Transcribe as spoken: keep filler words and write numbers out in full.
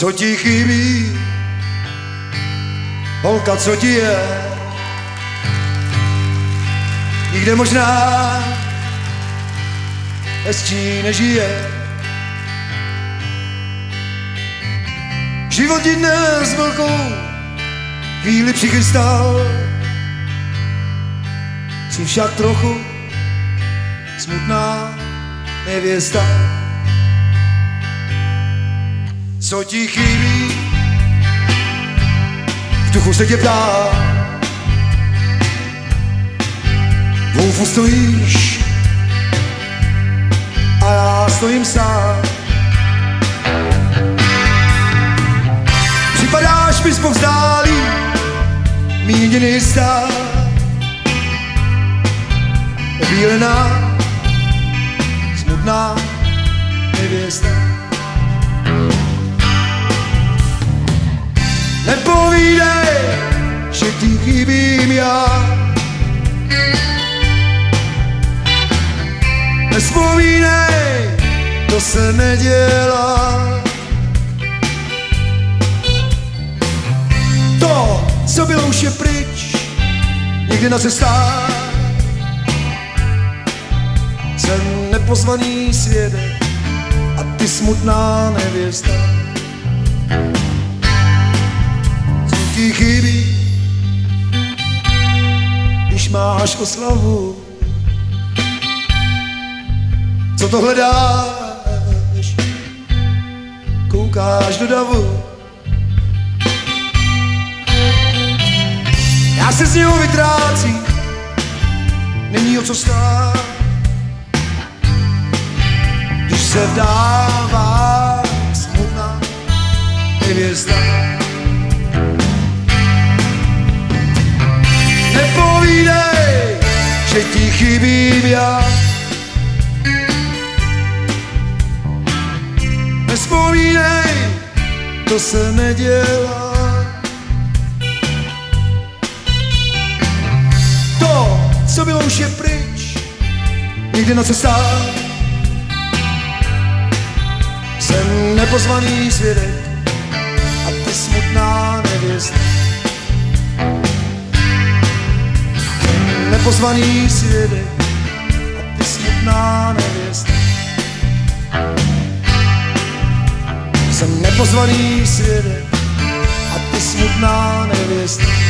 Co ti chybí, holka, co ti je? Nikde možná hezčí nežije. Život ti dnes velkou chvíli přichystal, jsi však trochu smutná nevěsta. Co ti chybí, v duchu se tě ptá. V houfu stojíš a já stojím sám. Připadáš mi zpovzdálí, mý jediný stát. Obílená, smutná nevěsta. Nepovídej, že ti chybím já. Nevzpomínej, to se nedělá. To, co bylo, už je pryč, někde na cestách. Jsem nepozvaný svědek a ty smutná nevěsta. Co ti chybí, když máš oslavu? Co to hledáš? Koukáš do davu. Já se z něho vytrácím, není o co stát. Když se vdává smutná nevěsta. Nepovídej, že ti chybím já. Nevzpomínej, to se nedělá. To, co bylo, už je pryč, někde na cestách. Jsem nepozvaný svědek a ty smutná nevěsta. Jsem nepozvaný svědek a ty smutná nevěsta. Jsem nepozvaný svědek a ty smutná nevěsta.